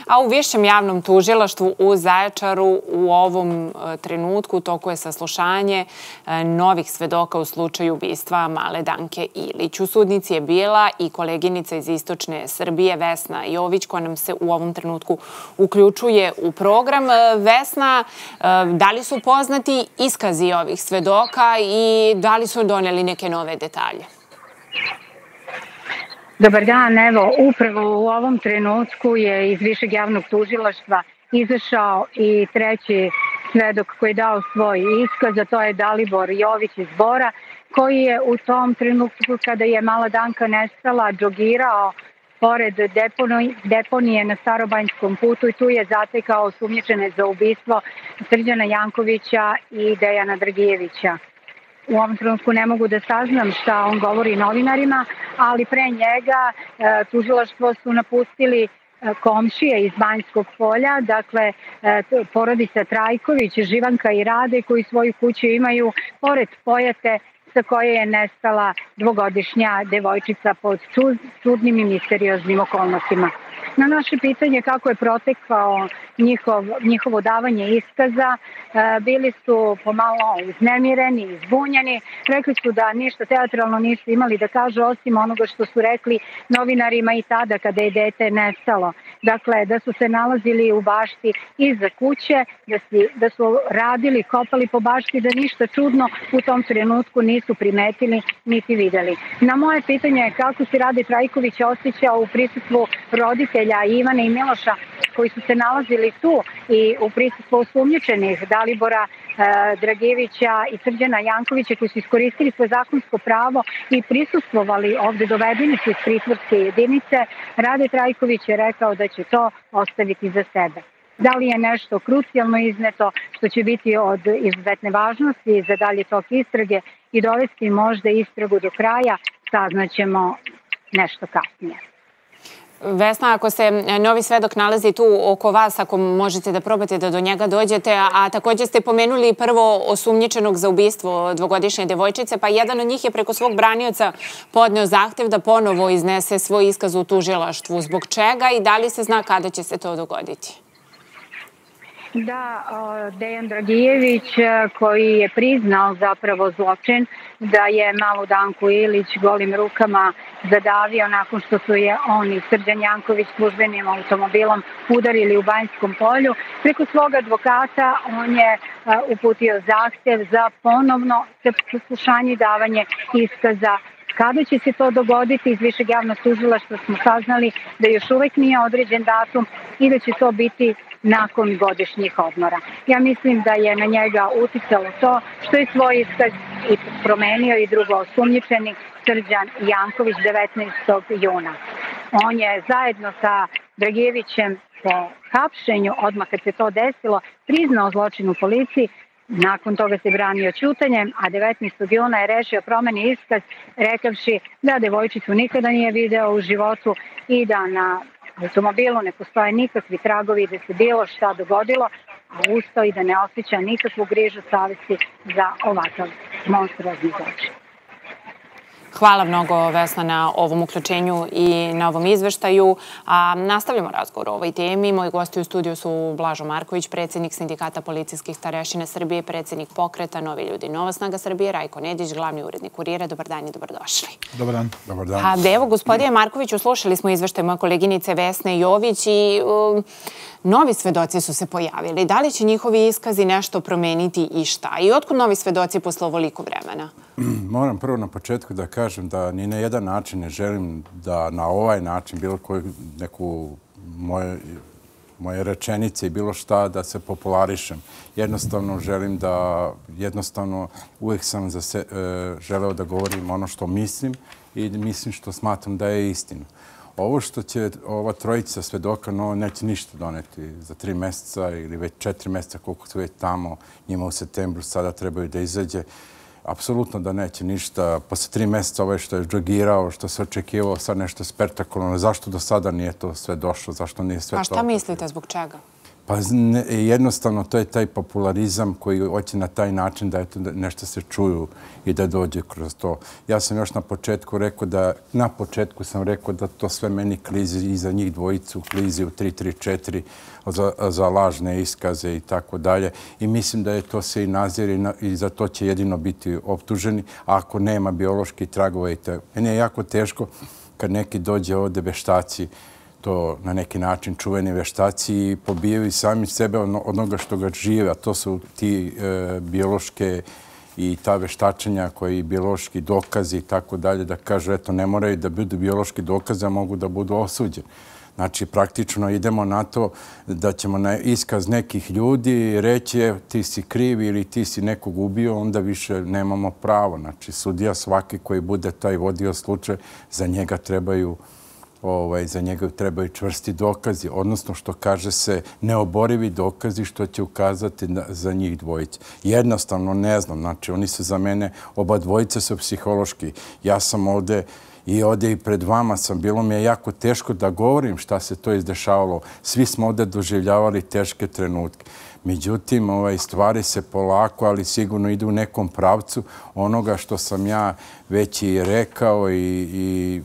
A u Višem javnom tužilaštvu u Zaječaru u ovom trenutku u toku je saslušanje novih svedoka u slučaju ubistva male Danke Ilić. U sudnici je bila i koleginica iz Istočne Srbije Vesna Jović koja nam se u ovom trenutku uključuje u program. Vesna, da li su poznati iskazi ovih svedoka i da li su doneli neke nove detalje? Dobar dan, evo, upravo u ovom trenutku je iz Višeg javnog tužilaštva izašao i treći svedok koji je dao svoj iskaz, a to je Dalibor Jović iz Bora, koji je u tom trenutku kada je mala Danka nestala džogirao pored deponije na Starobanjskom putu i tu je zatekao osumnjičene za ubistvo Srđana Jankovića i Dejana Dragijevića. U ovom trenutku ne mogu da saznam šta on govori novinarima, ali pre njega tužilaštvo su napustili komšije iz Banjskog polja, dakle porodica Trajković, Živanka i Rade koji svoju kuću imaju pored Pojate sa koje je nestala dvogodišnja devojčica pod čudnim i misterioznim okolnostima. Na naše pitanje kako je protekao njihovo davanje iskaza, bili su pomalo uznemireni, izbunjeni. Rekli su da ništa teatralno nisu imali da kažu osim onoga što su rekli novinarima i tada kada je dete nestalo. Dakle, da su se nalazili u bašti iza kuće, da su radili, kopali po bašti, da ništa čudno u tom trenutku nisu primetili niti videli. Na moje pitanje kako se Rade Trajković osjećao u prisustvu roditelja Ivana i Miloša koji su se nalazili tu i u prisustvu osumnjičenih Dalibora Dragijevića i Srđana Jankovića koji su iskoristili svoje zakonsko pravo i prisustvovali ovde, dovedeni su iz pritvorske jedinice, Rade Trajković je rekao da će to ostaviti za sebe. Da li je nešto krucijalno izneto što će biti od izuzetne važnosti za dalje tok istrage i dovesti možda istragu do kraja, saznaćemo nešto kasnije. Vesna, ako se novi svedok nalazi tu oko vas, ako možete da probate da do njega dođete, a također ste pomenuli prvo osumnjičenog za ubistvo dvogodišnje devojčice, pa jedan od njih je preko svog branioca podneo zahtev da ponovo iznese svoj iskaz u tužilaštvu. Zbog čega i da li se zna kada će se to dogoditi? Da, Dejan Dragijević koji je priznao zapravo zločin da je malu Danku Ilić golim rukama zadavio nakon što su je on i Srđan Janković službenim automobilom udarili u Banjskom polju. Preko svog advokata on je uputio zahtev za ponovno saslušanje i davanje iskaza. Kada će se to dogoditi, iz Višeg javnog tužilaštva smo saznali da još uvek nije određen datum i da će to biti nakon godišnjih odmora. Ja mislim da je na njega uticalo to što je svoj iskaz i promenio i drugo osumnjičeni Srđan Janković 19. juna. On je zajedno sa Dragijevićem po hapšenju, odmah kad se to desilo, priznao zločin u policiji. Nakon toga se branio ćutanjem, a 19. juna je rešio promeni iskaz rekavši da devojčicu nikada nije video u životu i da na automobilu ne postoje nikakvi tragovi da se bilo šta dogodilo, a ustao i da ne osjeća nikakvu grižu savesti za ovakav monstruozni zločin. Hvala mnogo, Vesna, na ovom uključenju i na ovom izveštaju. Nastavljamo razgovor o ovoj temi. Moji gosti u studiju su Blažo Marković, predsjednik Sindikata policijskih starešina Srbije, predsjednik pokreta Novi ljudi, Nova snaga Srbije, Rajko Nedić, glavni urednik Kurira. Dobar dan i dobrodošli. Dobar dan. Dobar dan. Evo, gospodine Markoviću, slušali smo izveštaj moje koleginice Vesne Jović i novi svedoci su se pojavili. Da li će njihovi iskazi nešto promeniti i šta? I otkud novi svedoci posle ovoliko vremena? Moram prvo na početku da kažem da ni na jedan način ne želim da na ovaj način bilo koju neku moje rečenice i bilo šta da se popularišem. Jednostavno želim da, uvijek sam želeo da govorim ono što mislim i mislim što smatram da je istina. Ovo što će ova trojica svedoka neće ništa doneti za 3 mjeseca ili već 4 mjeseca koliko su već tamo, njima u septembru sada trebaju da izađe. Apsolutno da neće ništa. Posle 3 mjeseca ovaj što je džogirao, što se očekivao sad nešto spektakularno. Zašto do sada nije to sve došlo? Zašto nije sve to? A šta mislite, zbog čega? Pa jednostavno to je taj popularizam koji hoće na taj način da nešto se čuju i da dođe kroz to. Ja sam još na početku rekao da to sve meni klizi i za njih dvojicu, klizi u 334 za lažne iskaze i tako dalje. I mislim da je to se i nazire i za to će jedino biti optuženi ako nema bioloških tragova. Meni je jako teško kad neki dođe ovde veštaci, to na neki način čuveni veštaci i pobijaju sami sebe od onoga što ga žive, a to su ti biološke i ta veštačenja koji biološki dokazi i tako dalje, da kažu, eto, ne moraju da budu biološki dokaze, a mogu da budu osuđeni. Znači, praktično idemo na to da ćemo na iskaz nekih ljudi reći ti si kriv ili ti si nekog ubio, onda više nemamo pravo. Znači, sudija svaki koji bude taj vodio slučaj, za njega trebaju čvrsti dokazi, odnosno što kaže se neoborivi dokazi što će ukazati za njih dvojice. Jednostavno ne znam, znači oni su za mene, oba dvojice su psihološki. Ja sam ovde i pred vama bilo mi je jako teško da govorim šta se to izdešavalo. Svi smo ovde doživljavali teške trenutke. Međutim, stvari se polako, ali sigurno idu u nekom pravcu onoga što sam ja već i rekao i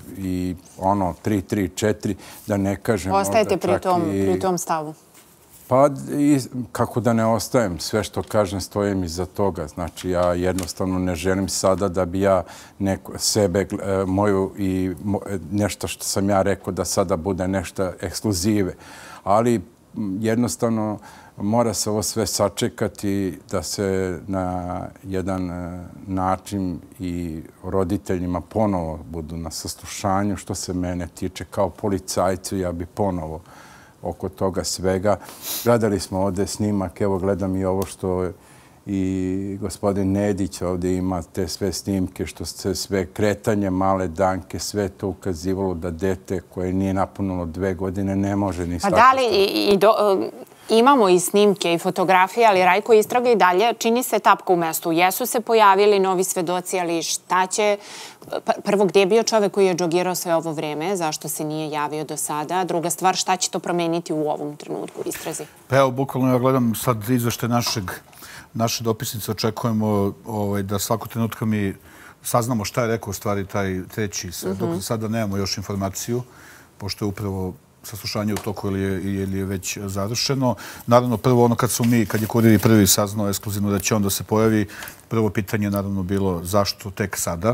334, da ne kažem... Ostajete pri tom stavu? Pa, kako da ne ostajem, sve što kažem stojim iza toga. Znači, ja jednostavno ne želim sada da bi ja sebe, moju i nešto što sam ja rekao da sada bude nešto ekskluzive. Ali jednostavno mora se ovo sve sačekati da se na jedan način i roditeljima ponovo budu na saslušanju. Što se mene tiče kao policajcu, ja bi ponovo oko toga svega. Gledali smo ovde snimak, evo gledam i ovo što i gospodin Nedić ovde ima te sve snimke, što se sve kretanje, male Danke, sve to ukazivalo da dete koje nije napunilo 2 godine ne može ni stakle. Pa da li imamo i snimke i fotografije, ali Rajko, istraga i dalje čini se tapka u mestu. Jesu se pojavili novi svedoci, ali šta će... Prvo, gdje je bio čovek koji je džogirao sve ovo vreme? Zašto se nije javio do sada? Druga stvar, šta će to promeniti u ovom trenutku u istrazi? Pa evo, bukvalno ja gledam sad izvešte naše dopisnice. Očekujemo da svako trenutka mi saznamo šta je rekao u stvari taj treći svedok. Sada nemamo još informaciju, pošto je upravo saslušanje u toku ili je već završeno. Naravno, prvo ono kad je Kurir prvi saznao ekskluzivno da će on da se pojavi, prvo pitanje je naravno bilo zašto tek sada.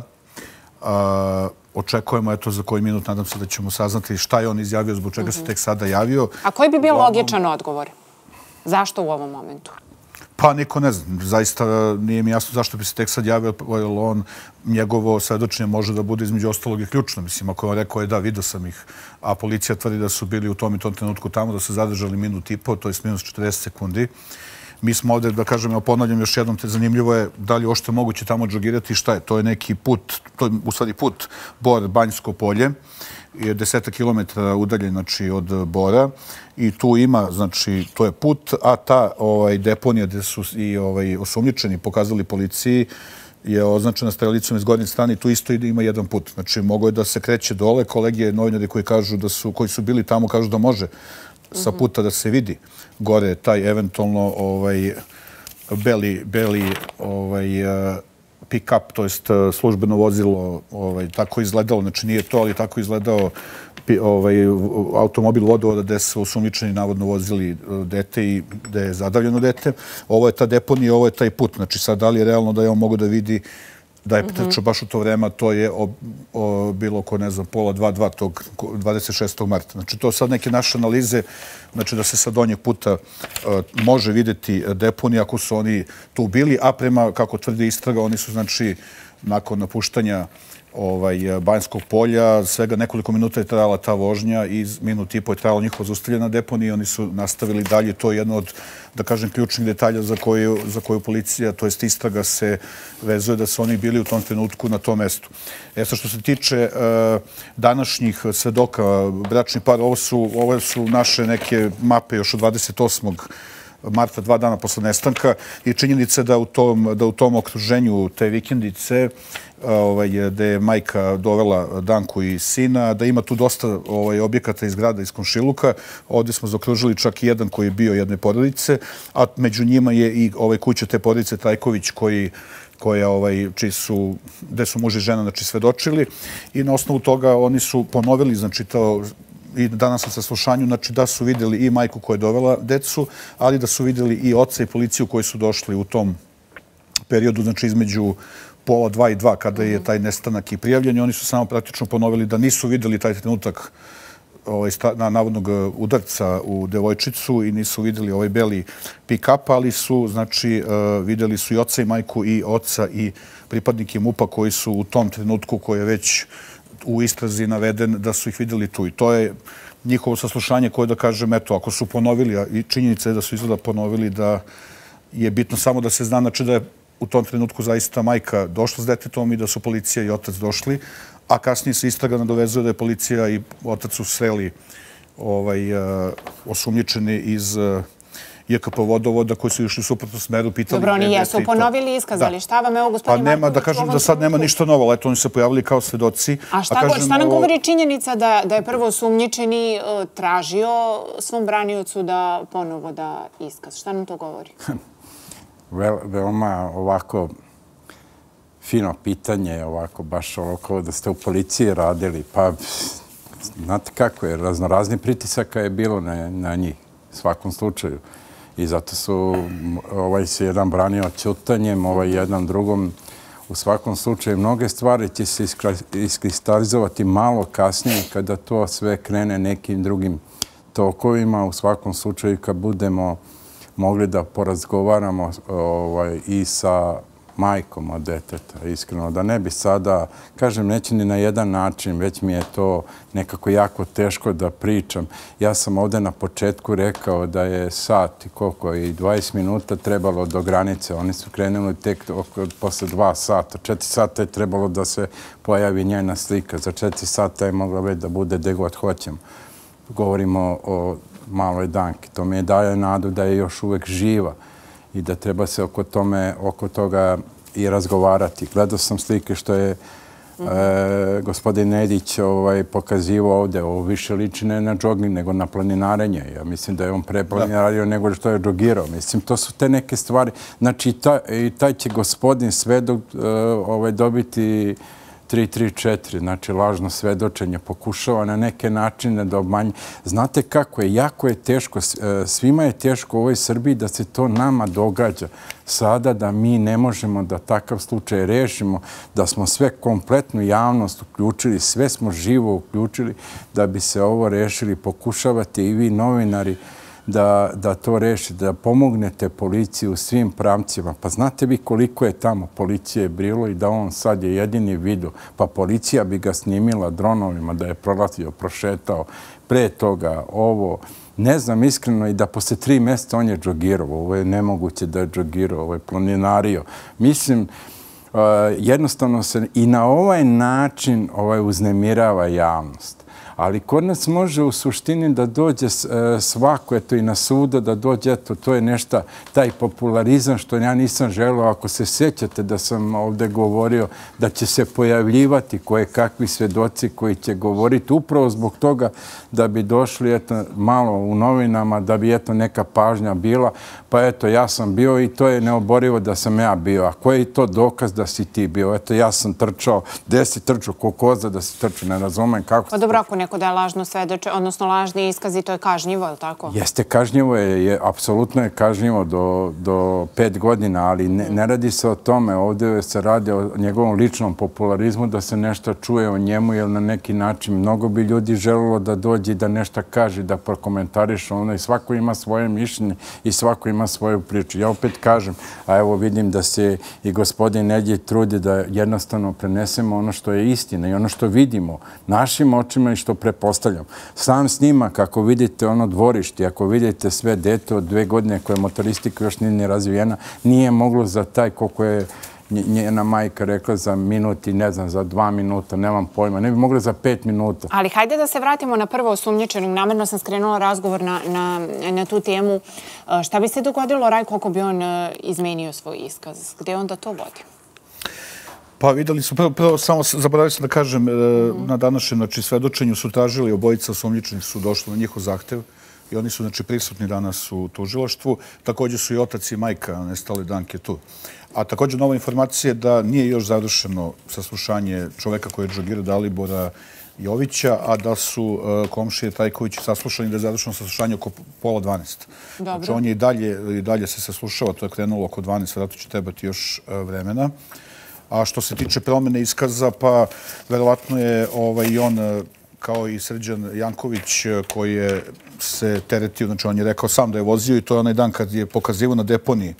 Očekujemo, eto, za koji minut, nadam se da ćemo saznati šta je on izjavio, zbog čega se tek sada javio. A koji bi bio logičan odgovor? Zašto u ovom momentu? Pa niko ne zna. Zaista nije mi jasno zašto bi se tek sad javio, jer njegovo svedočenje može da bude između ostalog i ključno. Mislim, ako je on rekao da, vidio sam ih, a policija tvrdi da su bili u tom i tom trenutku tamo, da su zadržali minut i po, to je minus 40 sekundi. Mi smo ovde, da kažem, ponavljam još jednom, te zanimljivo je da li ošte moguće tamo džogirati, šta je. To je neki put, to je u stvari put Bor-Banjsko polje, je 10 kilometara udaljen, znači, od Bora i tu ima, znači, to je put, a ta deponija gde su i osumnjičeni pokazali policiji je označena strelicom iz gornje strane i tu isto ima jedan put. Znači, mogo je da se kreće dole, kolege novinari koji su bili tamo kažu da može sa puta da se vidi gore taj eventualno beli pick-up, to jest službeno vozilo, tako izgledalo, znači nije to, ali tako izgledao automobil vodovoda gde su osumnjičeni navodno vozili dete i gde je zadavljeno dete. Ovo je ta deponija, ovo je taj put. Znači sad da li je realno da je on mogo da vidi da je trčao baš u to vreme, to je bilo oko, ne znam, 1:30 tog 26. marta. Znači to sad neke naše analize, znači da se sa donjeg puta može videti deponija ako su oni tu bili, a prema, kako tvrdi istraga, oni su, znači, nakon napuštanja Banjskog polja, svega nekoliko minuta je trajala ta vožnja i minut i po je trajalo njihovo zaustavljanje na deponiji i oni su nastavili dalje. To je jedno od, da kažem, ključnih detalja za koju policija, to jest istraga, se vezuje da su oni bili u tom trenutku na tom mestu. Sad što se tiče današnjih svedoka, bračni par, ovo su naše neke mape još od 28. marta, 2 dana posle nestanka, i činjenica da u tom okruženju te vikendice da je majka dovela Danku i sina, da ima tu dosta objekata iz grada, iz komšiluka. Ovdje smo zaokružili čak i jedan koji je bio jedne porodice, a među njima je i kuća te porodice Trajković gde su muž i žena svedočili, i na osnovu toga oni su ponovili, znači to i danas na saslušanju, znači da su vidjeli i majku koja je dovela decu, ali da su vidjeli i oca i policiju koji su došli u tom periodu, znači između 1:30 i 2, kada je taj nestanak i prijavljen. Oni su samo praktično ponovili da nisu vidjeli taj trenutak navodnog udarca u devojčicu i nisu vidjeli ovaj beli pick-up, ali su, znači, vidjeli su i oca i majku, i oca i pripadnike MUP-a koji su u tom trenutku, koji je već u istrazi naveden, da su ih vidjeli tu. I to je njihovo saslušanje koje, da kažem, eto, ako su ponovili, i činjenica je da su izgleda ponovili, da je bitno samo da se zna, znači da je u tom trenutku zaista majka došla s detetom i da su policija i otac došli, a kasnije se istraga nadovezuje da je policija i otac su sreli osumnjičeni iz JKP Vodovoda koji su išli u suprotnom smeru, pitali... Dobro, oni jesu ponovili, iskazali. Šta vam, evo, gospodin Marković? Pa nema, da kažem da sad nema ništa novo, ali eto, oni se pojavili kao svedoci. A šta nam govori činjenica da je prvo osumnjičeni tražio svom braniocu da ponovo da iskaz? Šta nam to govori? Veoma ovako fino pitanje, ovako baš kao da ste u policiji radili. Pa, znate kako je, raznorazni pritisaka je bilo na njih, u svakom slučaju. I zato su, se jedan branio ćutanjem, jedan drugom. U svakom slučaju, mnoge stvari će se iskristalizovati malo kasnije kada to sve krene nekim drugim tokovima. U svakom slučaju, kad budemo mogli da porazgovaramo i sa majkom od deteta, iskreno. Da ne bi sada, kažem, neće ni na jedan način, već mi je to nekako jako teško da pričam. Ja sam ovdje na početku rekao da je sat i koliko, i 20 minuta trebalo do granice. Oni su krenuli tek posle 2 sata. 4 sata je trebalo da se pojavi njena slika. Za 4 sata je mogla već da bude gde god hoćemo. Govorimo o maloj Danki. To mi je daje nadu da je još uvek živa i da treba se oko toga i razgovarati. Gledao sam slike što je gospodin Nedić pokazivao ovdje. Ovo više liči ne na džoging, nego na planinarenje. Ja mislim da je on pre planinario nego što je džogirao. Mislim, to su te neke stvari. Znači, i taj će gospodin svedok dobiti 334, znači lažno svedočenje, pokušava na neke načine da obmanje. Znate kako je? Jako je teško, svima je teško u ovoj Srbiji da se to nama događa. Sada da mi ne možemo da takav slučaj rešimo, da smo sve kompletnu javnost uključili, sve smo živo uključili da bi se ovo rešili. Pokušavate i vi novinari da to rešite, da pomognete policiji u svim pravcima. Pa znate vi koliko je tamo policije bilo i da on sad je jedini video. Pa policija bi ga snimila dronovima da je prolazio, prošetao. Pre toga ovo, ne znam iskreno, i da posle 3 mjeseca on je džogirao. Ovo je nemoguće da je džogirao, ovo je planinario. Mislim, jednostavno se i na ovaj način uznemirava javnost. Ali kod nas može u suštini da dođe svako, eto i na sudu, da dođe, eto, to je nešto, taj popularizam što ja nisam želeo. Ako se sjećate da sam ovdje govorio da će se pojavljivati koje kakvi svedoci koji će govoriti upravo zbog toga da bi došli, eto, malo u novinama, da bi, eto, neka pažnja bila. Pa, eto, ja sam bio i to je neoborivo da sam ja bio. A koji je to dokaz da si ti bio? Eto, ja sam trčao, gde si trčao, ko koza da si trčao, ne razumem kako. Pa dobro, ako neko da je lažno svedoče, odnosno lažni iskazi, to je kažnjivo, je li tako? Jeste, kažnjivo je, apsolutno je kažnjivo do 5 godina, ali ne radi se o tome. Ovdje se radi o njegovom ličnom popularizmu, da se nešto čuje o njemu, jer na neki način mnogo bi ljudi želilo da dođe i da nešto kaže, da prokomentariše ono, i svako ima svoje mišljenje i svako ima svoju priču. Ja opet kažem, a evo vidim da se i gospodin Nedić trudi da jednostavno prenesemo ono što je istina i ono što vidimo našim očima i što prepostavljam. Sam snimak, ako vidite ono dvorište, ako vidite sve dete od 2 godine koje motoristika još nije razvijena, nije moglo za taj koliko je njena majka rekla za minut i ne znam, za 2 minuta, nemam pojma, ne bi mogla za 5 minuta. Ali hajde da se vratimo na prvo osumnjičenog. Namerno sam skrenula razgovor na tu temu. Šta bi se dogodilo, Rajko, ako bi on izmenio svoj iskaz? Gde onda to vodi? Pa videli su, prvo samo zaboravio sam da kažem, na današnjem svedočenju su tražili obojica osumnjičenih, su došli na njihov zahtev i oni su prisutni danas u tužilaštvu. Također su i otac i majka nestale Danke tu. A također nova informacija je da nije još završeno saslušanje čoveka koji je džogirao Dalibora Jovića, a da su komšije Trajković saslušani, da je završeno saslušanje oko 11:30. Znači on je i dalje se saslušava, to je krenulo oko 12, vjerojatno će trebati još vremena. A što se tiče promene iskaza, pa verovatno je i on, kao i Srđan Janković, koji je se teretio, znači on je rekao sam da je vozio i to je onaj dan kad je pokazivo na deponiji.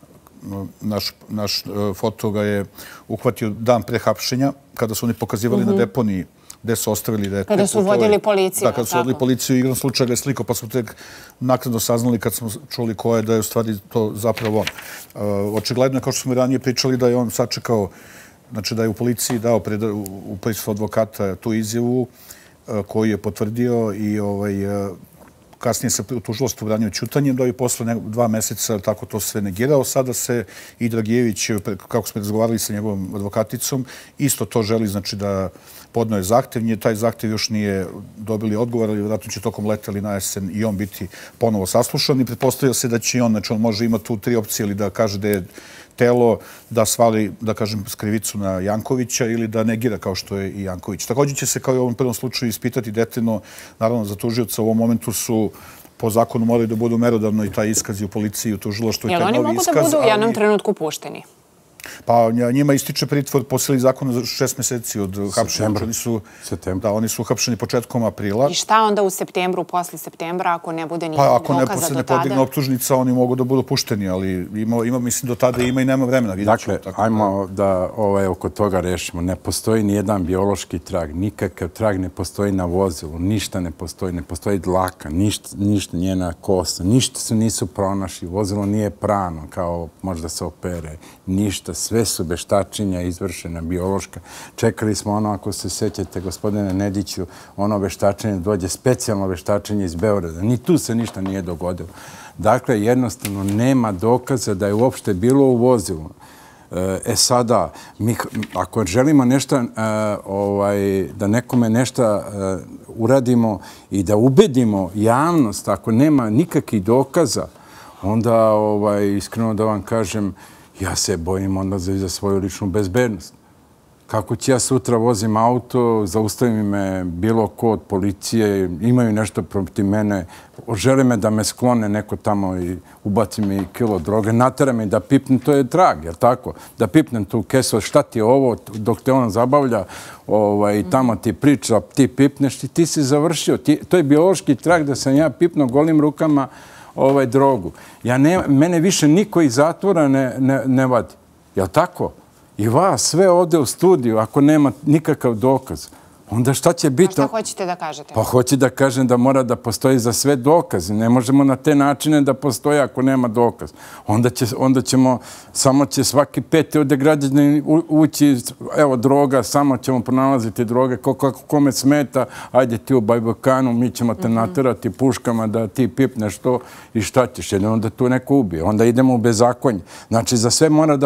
Naš foto ga je uhvatio dan pre hapšenja, kada su oni pokazivali na deponiji gde su ostavili... Kada su vodili policiju. Da, kada su vodili policiju, igrom slučaja ga je sliko, pa smo tek naknadno saznali kad smo čuli ko je, da je u stvari to zapravo on. Očigledno je, kao što smo i ranije pričali, da je on sačekao, znači da je u policiji dao u prisustvu advokata tu izjavu koju je potvrdio i kasnije se u tužilaštvu branio ćutanjem, da je posle 2 meseca tako to sve negirao. Sada se i Dragijević, kako smo razgovarali sa njegovom advokaticom, isto to želi, znači da podnoje zahtev. Taj zahtev još nije dobili odgovor, ali vjerojatno će tokom leta ili na jesen i on biti ponovo saslušan i pretpostavlja se da će i on, znači on može imati tu 3 opcije, ili da kaže da je telo, da svali, da kažem, skrivicu na Jankovića ili da negira kao što je i Janković. Također će se, kao i u ovom prvom slučaju, ispitati detaljno, naravno za tužioca u ovom momentu su po zakonu moraju da budu merodavno i taj iskazi u policiji, u tužilaštvu i taj novi iskaz. Jel oni mogu da budu u jednom trenutku pušteni? Pa njima ističe pritvor po sili zakona za 6 meseci od hapšenja. Oni su hapšeni početkom aprila. I šta onda u septembru, posle septembra, ako ne bude nikog dokaza do tada? Ako se ne podigne optužnica, oni mogu da budu pušteni, ali mislim, do tada ima i nema vremena. Dakle, ajmo da oko toga rešimo. Ne postoji ni jedan biološki trag, nikakav trag ne postoji na vozilu, ništa ne postoji dlaka, ništa njena kosa, ništa se nisu pronašli, vozilo nije prano, kao možda se opere, ništa. Sve su veštačenja izvršena, biološka. Čekali smo ono, ako se sećate, gospodine Nediću, ono veštačenje, dođe specijalno veštačenje iz Beograda. Ni tu se ništa nije dogodilo. Dakle, jednostavno, nema dokaza da je uopšte bilo u vozilu. Sada, ako želimo nešto, da nekome nešto uradimo i da ubedimo javnost, ako nema nikakvih dokaza, onda, iskreno da vam kažem, ja se bojim onda za svoju ličnu bezbednost. Kako će ja sutra vozim auto, zaustavim me bilo ko od policije, imaju nešto protiv mene, žele me da me sklone neko tamo i ubaci mi kilo droge, natera me da pipnem, to je trag, jel tako? Da pipnem tu kesu, šta ti je ovo, dok te on zabavlja i tamo ti priča, ti pipneš i ti si završio. To je biološki trag da sam ja pipnuo golim rukama drogu. Mene više niko iz zatvora ne vadi. Jel' tako? I vas sve ovde u studiju, ako nema nikakav dokaz, onda šta će biti? A šta hoćete da kažete? Pa hoću da kažem da mora da postoji za sve dokaze. Ne možemo na te načine da postoji ako nema dokaz. Onda ćemo, samo će svaki 5. ovde građani ući, evo droga, samo ćemo pronalaziti droge, kome smeta, ajde ti u Bajbakanu, mi ćemo te naterati puškama da ti pipneš to i šta ćeš, jer onda tu neko ubije. Onda idemo u bezakonje. Znači, za sve mora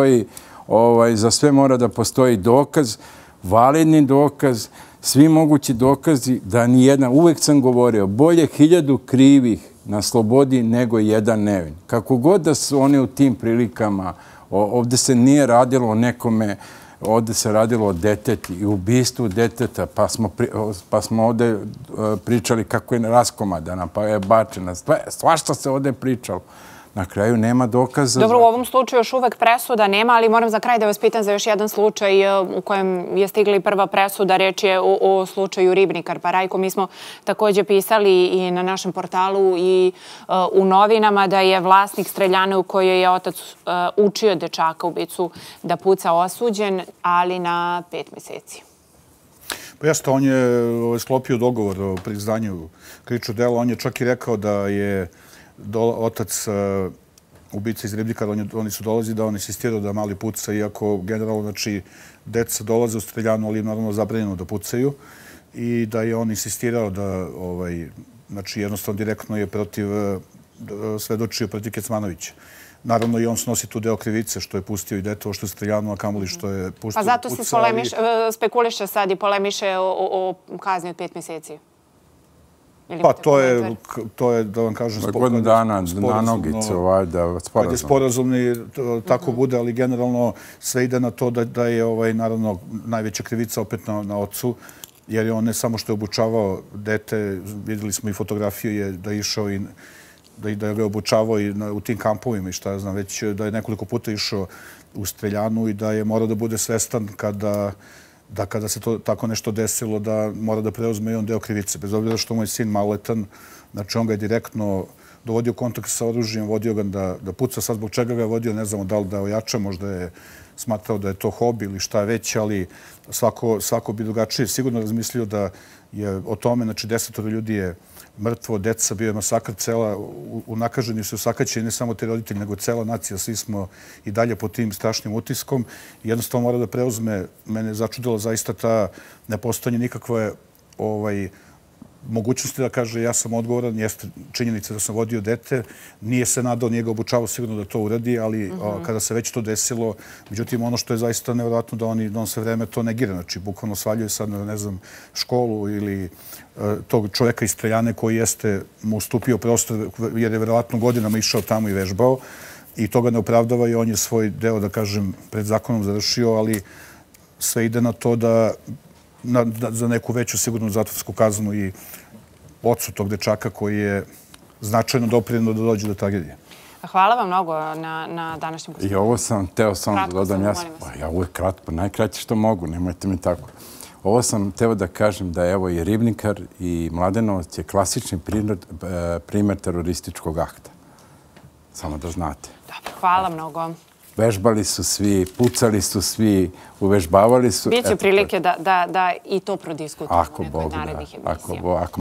da postoji dokaz, validni dokaz, svi mogući dokazi da nijedan, uvek sam govorio, bolje 1000 krivih na slobodi nego jedan nevin. Kako god da su oni u tim prilikama, ovdje se nije radilo o nekome, ovdje se radilo o deteti i ubistvu deteta, pa smo ovdje pričali kako je raskomadana, pa je bačena. Svašta se ovdje pričalo. Na kraju nema dokaza. Dobro, u ovom slučaju još uvek presuda nema, ali moram za kraj da vas pitam za još jedan slučaj u kojem je stigla i prva presuda. Reč je o slučaju Ribnikar. Pa Rajko, mi smo također pisali i na našem portalu i u novinama da je vlasnik streljane u kojoj je otac učio dečaka ubicu da puca osuđen, ali na 5 meseci. Pa jeste, on je sklopio dogovor o priznanju krivičnog dela. On je čak i rekao da je otac ubica iz Ribnikara, oni su dolazili da on insistirao da mali puca, iako generalno, znači, deca dolaze u streljanu, ali im naravno zabranjeno da pucaju i da je on insistirao da, znači, jednostavno direktno je svedočio protiv Kecmanovića. Naravno, i on snosi tu deo krivice što je pustio i dete, što je streljano, a kamoli što je pustio puca. Pa zato se spekuliše sad i polemiše o kazni od 5 mjeseci. Pa to je, da vam kažem, godinu dana na nogicu, da sporazum. Kad je sporazumni, tako bude, ali generalno sve ide na to da je, naravno, najveća krivica opet na ocu, jer je on ne samo što je obučavao dete, vidjeli smo i fotografije da je išao i da ga je obučavao i u tim kampovima i šta ja znam, već da je nekoliko puta išao u streljanu i da je morao da bude svestan kada se to tako nešto desilo, da mora da preuzme i on deo krivice. Bez obzira što mu je sin maloletan, znači on ga je direktno dovodio u kontakt sa oružjem, vodio ga da puca. Sad zbog čega ga je vodio, ne znamo da li da ojača, možda je smatrao da je to hobi ili šta već, ali svako bi drugačije sigurno razmislio da je o tome, znači 10 ljudi je mrtvo, deca, bio je masakr, unakaženi su osakaćeni ne samo te roditelji, nego cela nacija, svi smo i dalje pod tim strašnim utiskom. Jednostavno mora da preuzme, mene začudilo zaista ta nepostojanje nikakve mogućnosti da kaže ja sam odgovoran, jeste činjenica da sam vodio dete, nije se nadao, nije ga obučavao sigurno da to uradi, ali kada se već to desilo, međutim ono što je zaista nevjerojatno da on sve vreme to negira, znači bukvalno svaljuje sad na, ne znam, školu ili tog čoveka iz Streljane koji jeste mu ustupio prostor jer je vjerovatno godinama išao tamo i vežbao i to ga ne opravdava i on je svoj deo, da kažem, pred zakonom završio, ali sve ide na to da za neku veću sigurnu zatvorsku kaznu i ocu tog dečaka koji je značajno doprineo da dođe do tragedije. Hvala vam mnogo na današnjem gostovanju. I ovo sam teo samo da dodam. Ja uvek kratko, najkraće što mogu, nemojte mi tako. Ovo sam teo da kažem da evo i Ribnikar i Mladenovac je klasični primer terorističkog akta. Samo da znate. Dobro, hvala mnogo. Vežbali su svi, pucali su svi, uvežbavali su. Biće prilike da i to prodiskutujemo u nekoj narednih emisija.